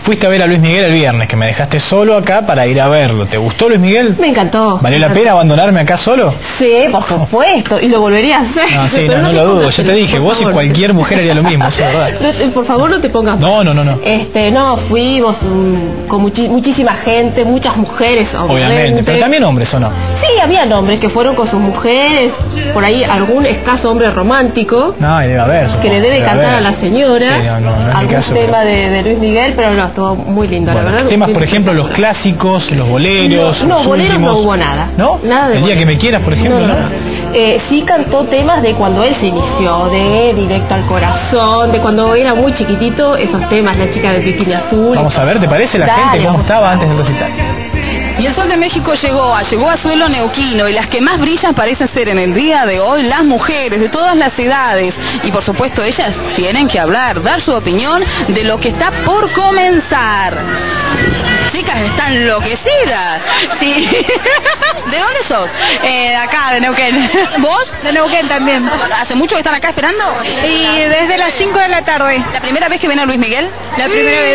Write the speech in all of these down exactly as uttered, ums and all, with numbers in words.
Fuiste a ver a Luis Miguel el viernes, que me dejaste solo acá para ir a verlo. ¿Te gustó Luis Miguel? Me encantó. ¿Valió la pena abandonarme acá solo? Sí, por supuesto, y lo volvería a hacer. No, sí, no, no, no lo dudo. Yo te dije, vos y cualquier mujer haría lo mismo, eso es verdad. No, por favor, no te pongas... No, no, no, no. Este, no, fuimos um, con muchi muchísima gente, muchas mujeres, obviamente. Obviamente, pero también hombres, ¿o no? Sí, había hombres que fueron con sus mujeres, por ahí algún escaso hombre romántico. No, debe haber. Que le debe, debe cantar haber. a la señora. Sí, no, no, no algún caso, tema pero... de, de Luis Miguel, pero no, estuvo muy lindo, bueno, la verdad. Temas, por ejemplo, los clásicos, los boleros. No, no los boleros últimos... no hubo nada. ¿No? Nada de El día boleros. que me quieras, por ejemplo, ¿no? no, no, no. Eh, sí cantó temas de cuando él se inició, de Directo al Corazón, de cuando era muy chiquitito, esos temas, La chica del bikini azul. Vamos a ver, ¿te parece la Dale, gente cómo estaba antes del recital? Y el Sol de México llegó, llegó a suelo neuquino, y las que más brillan parecen ser en el día de hoy las mujeres de todas las edades. Y por supuesto ellas tienen que hablar, dar su opinión de lo que está por comenzar. Chicas, están enloquecidas. Sí. ¿De dónde sos? Eh, de acá, de Neuquén. ¿Vos? De Neuquén también. ¿Hace mucho que están acá esperando? Y desde las cinco de la tarde. ¿La primera vez que ven a Luis Miguel? La primera vez.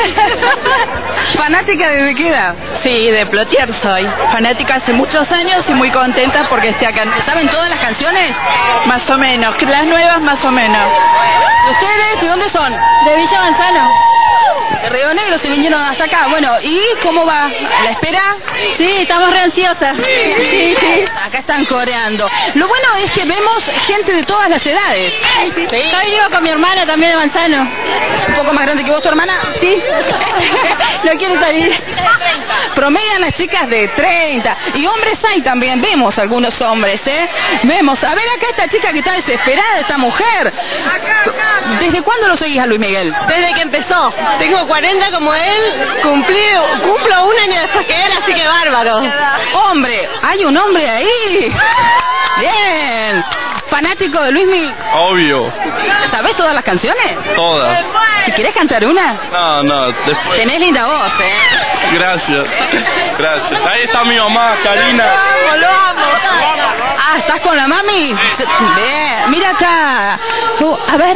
¿Fanática desde qué edad? Sí, de Plotier soy. Fanática hace muchos años y muy contenta porque esté acá. ¿Saben todas las canciones? Más o menos. Las nuevas más o menos. ¿Y ustedes de dónde son? De Villa Manzano. De Río Negro se vinieron hasta acá. Bueno, ¿y cómo va? ¿La espera? Sí, estamos re ansiosas. Sí, sí. Acá están coreando. Lo bueno es que vemos gente de todas las edades. Sí. Sí. Yo vivo con mi hermana también de Manzano. ¿Un poco más grande que vos, tu hermana? Sí. No quiere salir. Promedian las chicas de treinta. Y hombres hay también. Vemos algunos hombres, ¿eh? Vemos. A ver acá esta chica que está desesperada, esta mujer. ¿Desde cuándo lo seguís a Luis Miguel? Desde que empezó. Tengo cuarenta como él. Cumplí, cumplo un año después que él, así que bárbaro. Hombre, hay un hombre ahí. Bien. ¿Fanático de Luis Miguel? Obvio. ¿Sabés todas las canciones? Todas. ¿Si querés cantar una? No, no, después. Tenés linda voz, ¿eh? Gracias. Gracias. Ahí está mi mamá, Karina. Oh, lo amo. Ah, ¿estás con la mami? Bien. Mira acá. Uh, a ver.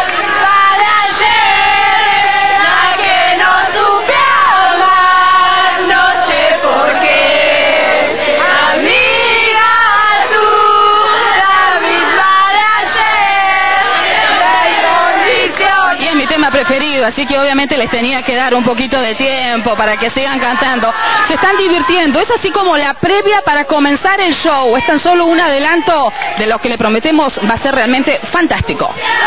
Preferido, así que obviamente les tenía que dar un poquito de tiempo para que sigan cantando. Se están divirtiendo, es así como la previa para comenzar el show, es tan solo un adelanto de lo que le prometemos va a ser realmente fantástico.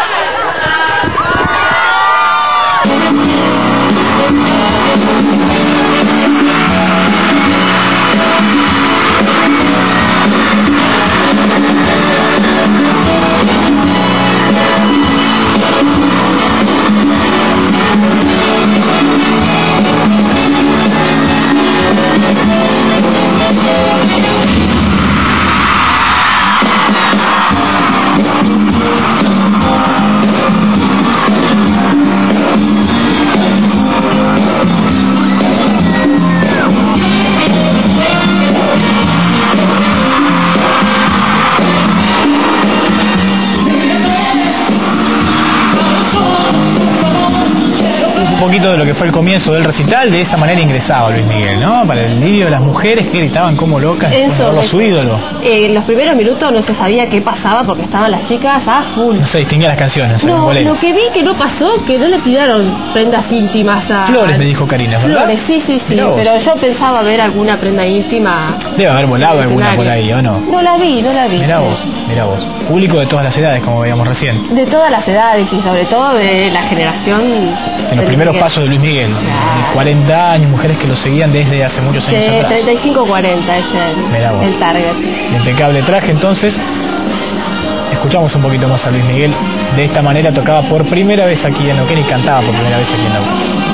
Un poquito de lo que fue el comienzo del recital, de esa manera ingresaba Luis Miguel, ¿no? Para el delirio de las mujeres que gritaban como locas por su ídolo. En los primeros minutos no se sabía qué pasaba porque estaban las chicas a full. No se distinguían las canciones. No, lo que vi que no pasó, que no le tiraron prendas íntimas a... Flores, me dijo Karina, ¿verdad? Flores, sí, sí, sí, pero yo pensaba ver alguna prenda íntima. Debe haber volado alguna por ahí, ¿o no? No la vi, no la vi. Mirá vos, mirá vos. Público de todas las edades, como veíamos recién. De todas las edades y sobre todo de la generación... En los primeros pasos de Luis Miguel. Claro. cuarenta años, mujeres que lo seguían desde hace muchos años sí, atrás. treinta y cinco cuarenta es el, el target. Impecable traje, entonces. Escuchamos un poquito más a Luis Miguel. De esta manera tocaba por primera vez aquí en Neuquén y cantaba por primera vez aquí en Neuquén.